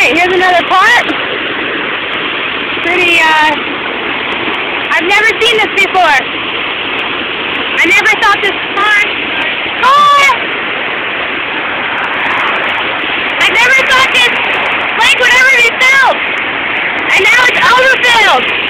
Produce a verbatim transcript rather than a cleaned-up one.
Alright, here's another part. Pretty, uh, I've never seen this before. I never thought this part. Oh! I never thought this lake would ever be filled. And now it's overfilled.